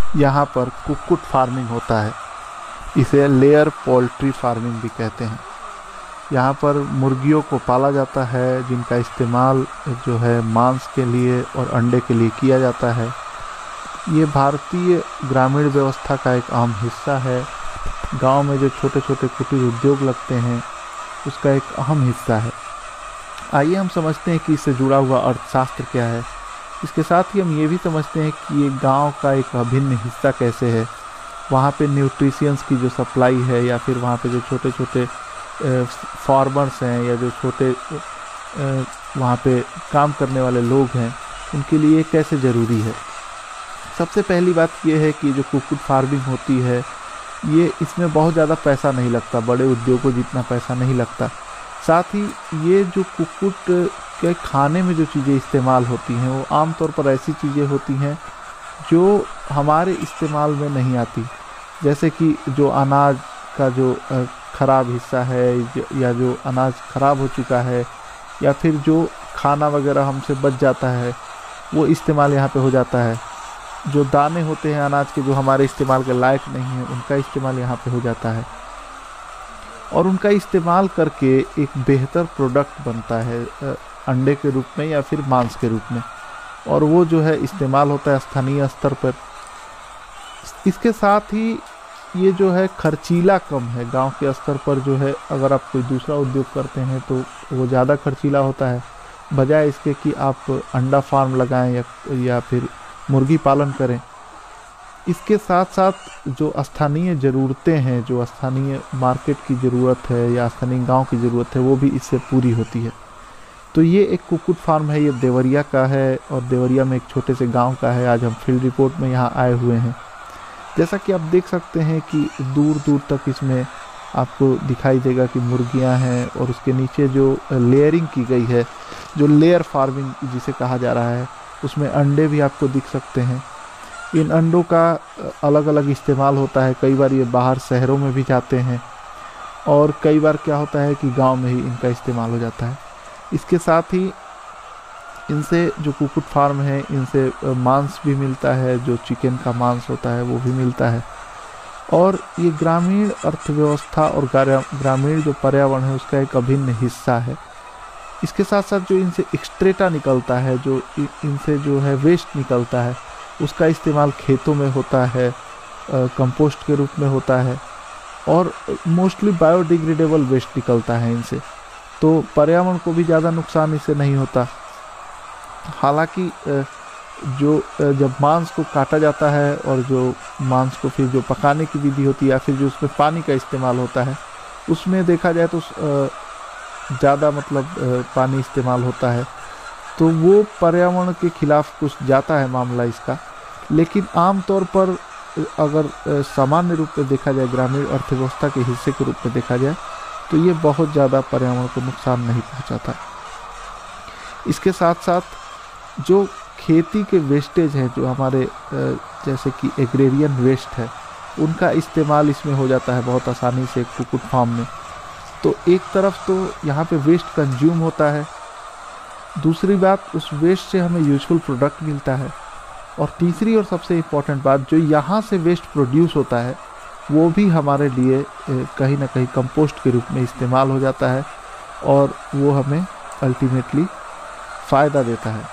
यहाँ पर कुक्कुट फार्मिंग होता है। इसे लेयर पोल्ट्री फार्मिंग भी कहते हैं। यहाँ पर मुर्गियों को पाला जाता है, जिनका इस्तेमाल जो है मांस के लिए और अंडे के लिए किया जाता है। ये भारतीय ग्रामीण व्यवस्था का एक अहम हिस्सा है। गांव में जो छोटे छोटे कुटीर उद्योग लगते हैं उसका एक अहम हिस्सा है। आइए हम समझते हैं कि इससे जुड़ा हुआ अर्थशास्त्र क्या है। इसके साथ ही हम ये भी समझते हैं कि ये गांव का एक अभिन्न हिस्सा कैसे है। वहाँ पे न्यूट्रिशियंस की जो सप्लाई है, या फिर वहाँ पे जो छोटे छोटे फार्मर्स हैं, या जो छोटे वहाँ पे काम करने वाले लोग हैं, उनके लिए कैसे ज़रूरी है। सबसे पहली बात ये है कि जो कुक्कुट फार्मिंग होती है, ये इसमें बहुत ज़्यादा पैसा नहीं लगता, बड़े उद्योगों जितना पैसा नहीं लगता। साथ ही ये जो कुक्कुट के खाने में जो चीज़ें इस्तेमाल होती हैं वो आमतौर पर ऐसी चीज़ें होती हैं जो हमारे इस्तेमाल में नहीं आती। जैसे कि जो अनाज का जो ख़राब हिस्सा है, या जो अनाज ख़राब हो चुका है, या फिर जो खाना वगैरह हमसे बच जाता है, वो इस्तेमाल यहाँ पे हो जाता है। जो दाने होते हैं अनाज के जो हमारे इस्तेमाल के लायक नहीं है, उनका इस्तेमाल यहाँ पे हो जाता है, और उनका इस्तेमाल करके एक बेहतर प्रोडक्ट बनता है अंडे के रूप में या फिर मांस के रूप में, और वो जो है इस्तेमाल होता है स्थानीय स्तर पर। इसके साथ ही ये जो है खर्चीला कम है। गांव के स्तर पर जो है, अगर आप कोई दूसरा उद्योग करते हैं तो वो ज़्यादा खर्चीला होता है, बजाय इसके कि आप अंडा फार्म लगाएं या फिर मुर्गी पालन करें। इसके साथ साथ जो स्थानीय ज़रूरतें हैं, जो स्थानीय मार्केट की ज़रूरत है या स्थानीय गांव की ज़रूरत है, वो भी इससे पूरी होती है। तो ये एक कुक्कुट फार्म है, ये देवरिया का है, और देवरिया में एक छोटे से गांव का है। आज हम फील्ड रिपोर्ट में यहाँ आए हुए हैं। जैसा कि आप देख सकते हैं कि दूर दूर तक इसमें आपको दिखाई देगा कि मुर्गियां हैं, और उसके नीचे जो लेयरिंग की गई है, जो लेयर फार्मिंग जिसे कहा जा रहा है, उसमें अंडे भी आपको दिख सकते हैं। इन अंडों का अलग अलग इस्तेमाल होता है। कई बार ये बाहर शहरों में भी जाते हैं, और कई बार क्या होता है कि गांव में ही इनका इस्तेमाल हो जाता है। इसके साथ ही इनसे जो कुक्कुट फार्म है, इनसे मांस भी मिलता है, जो चिकन का मांस होता है वो भी मिलता है, और ये ग्रामीण अर्थव्यवस्था और ग्रामीण जो पर्यावरण है उसका एक अभिन्न हिस्सा है। इसके साथ साथ जो इनसे एक्सट्रेटा निकलता है, जो इनसे जो है वेस्ट निकलता है, उसका इस्तेमाल खेतों में होता है, कंपोस्ट के रूप में होता है, और मोस्टली बायोडिग्रेडेबल वेस्ट निकलता है इनसे। तो पर्यावरण को भी ज़्यादा नुकसान इससे नहीं होता। हालांकि जब मांस को काटा जाता है, और जो मांस को फिर जो पकाने की विधि होती है, या फिर जो उसमें पानी का इस्तेमाल होता है, उसमें देखा जाए तो ज़्यादा पानी इस्तेमाल होता है, तो वो पर्यावरण के खिलाफ कुछ जाता है मामला इसका। लेकिन आमतौर पर अगर सामान्य रूप में देखा जाए, ग्रामीण अर्थव्यवस्था के हिस्से के रूप में देखा जाए, तो ये बहुत ज़्यादा पर्यावरण को नुकसान नहीं पहुंचाता। इसके साथ साथ जो खेती के वेस्टेज हैं, जो हमारे जैसे कि एग्रेरियन वेस्ट है, उनका इस्तेमाल इसमें हो जाता है बहुत आसानी से कुक्कुट फार्म में। तो एक तरफ तो यहाँ पे वेस्ट कंज्यूम होता है, दूसरी बात उस वेस्ट से हमें यूजफुल प्रोडक्ट मिलता है, और तीसरी और सबसे इम्पॉर्टेंट बात, जो यहाँ से वेस्ट प्रोड्यूस होता है वो भी हमारे लिए कहीं ना कहीं कंपोस्ट के रूप में इस्तेमाल हो जाता है, और वो हमें अल्टीमेटली फ़ायदा देता है।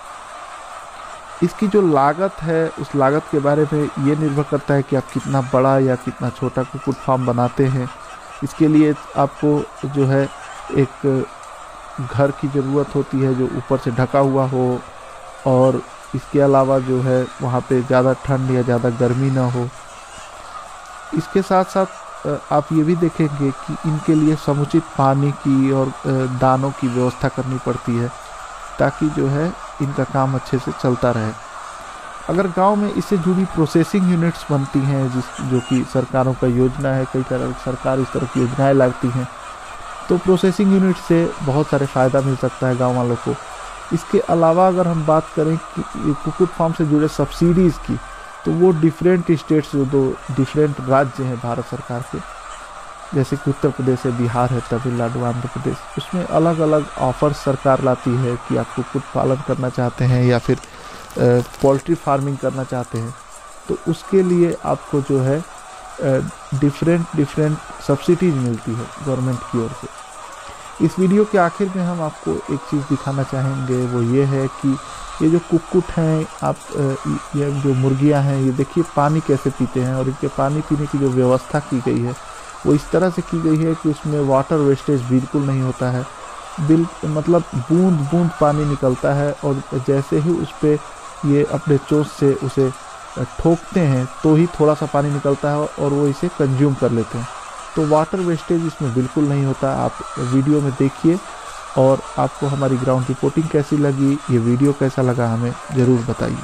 इसकी जो लागत है, उस लागत के बारे में ये निर्भर करता है कि आप कितना बड़ा या कितना छोटा कुक्कुट फार्म बनाते हैं। इसके लिए आपको जो है एक घर की ज़रूरत होती है जो ऊपर से ढका हुआ हो, और इसके अलावा जो है वहाँ पे ज़्यादा ठंड या ज़्यादा गर्मी ना हो। इसके साथ साथ आप ये भी देखेंगे कि इनके लिए समुचित पानी की और दानों की व्यवस्था करनी पड़ती है, ताकि जो है इनका काम अच्छे से चलता रहे। अगर गांव में इससे जुड़ी प्रोसेसिंग यूनिट्स बनती हैं, जो कि सरकारों का योजना है, कई तरह सरकार इस तरह की योजनाएं लाती हैं, तो प्रोसेसिंग यूनिट से बहुत सारे फ़ायदा मिल सकता है गांव वालों को। इसके अलावा अगर हम बात करें कि कुक्कुट फार्म से जुड़े सब्सिडीज़ की, तो वो डिफरेंट स्टेट्स, जो दो डिफरेंट राज्य हैं भारत सरकार के, जैसे कि उत्तर प्रदेश है, बिहार है, तमिलनाडु, आंध्र प्रदेश, उसमें अलग अलग ऑफर्स सरकार लाती है कि आप कुक्कुट पालन करना चाहते हैं या फिर पोल्ट्री फार्मिंग करना चाहते हैं, तो उसके लिए आपको जो है डिफरेंट सब्सिडीज मिलती है गवर्नमेंट की ओर से। इस वीडियो के आखिर में हम आपको एक चीज़ दिखाना चाहेंगे, वो ये है कि ये जो कुक्कुट हैं, ये जो मुर्गियां हैं, ये देखिए पानी कैसे पीते हैं, और इनके पानी पीने की जो व्यवस्था की गई है वो इस तरह से की गई है कि उसमें वाटर वेस्टेज बिल्कुल नहीं होता है। मतलब बूंद बूंद पानी निकलता है, और जैसे ही उस पर ये अपने चोंच से उसे ठोकते हैं तो ही थोड़ा सा पानी निकलता है और वो इसे कंज्यूम कर लेते हैं। तो वाटर वेस्टेज इसमें बिल्कुल नहीं होता। आप वीडियो में देखिए, और आपको हमारी ग्राउंड रिपोर्टिंग कैसी लगी, ये वीडियो कैसा लगा, हमें ज़रूर बताइए।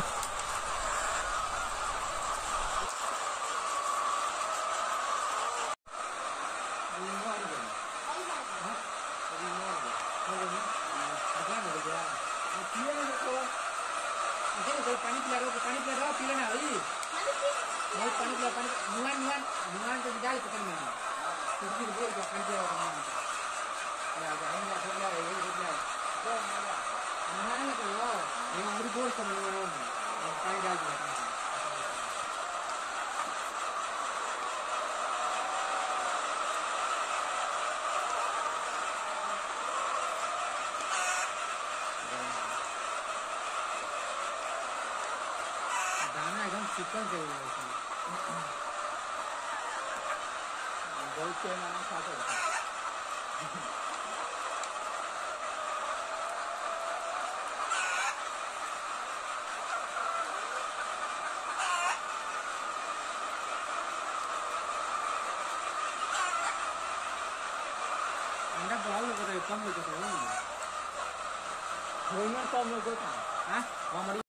दाना एकदम चिकन से बहुत के माना खाता है। अंडा बहुत लोग कम लोग होना कम लोग था हाँ हमारी